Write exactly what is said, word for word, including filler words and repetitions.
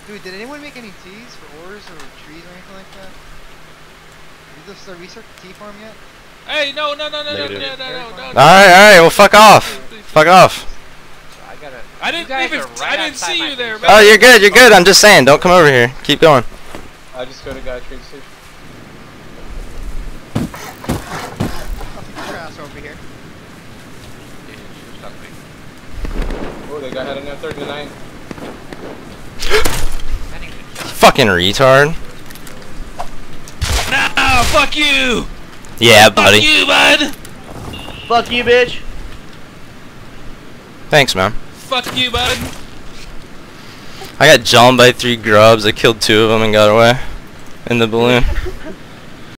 Dude, did anyone make any teas for ores or trees or anything like that? Did this, uh, research the tea farm yet? Hey, no, no, no, no, no, no, no, no, no. Alright, alright, well fuck off. Fuck off. I gotta. I didn't even. Right I didn't see you there, man. Oh, you're good, you're good. I'm just saying, don't come over here. Keep going. I just go to guy train station. Trash over here. Oh, they got head in there thirty-nine. Fucking retard. No, fuck you. Yeah, buddy. Fuck you, bud. Fuck you, bitch. Thanks, man. Fuck you, bud. I got jumped by three grubs. I killed two of them and got away in the balloon.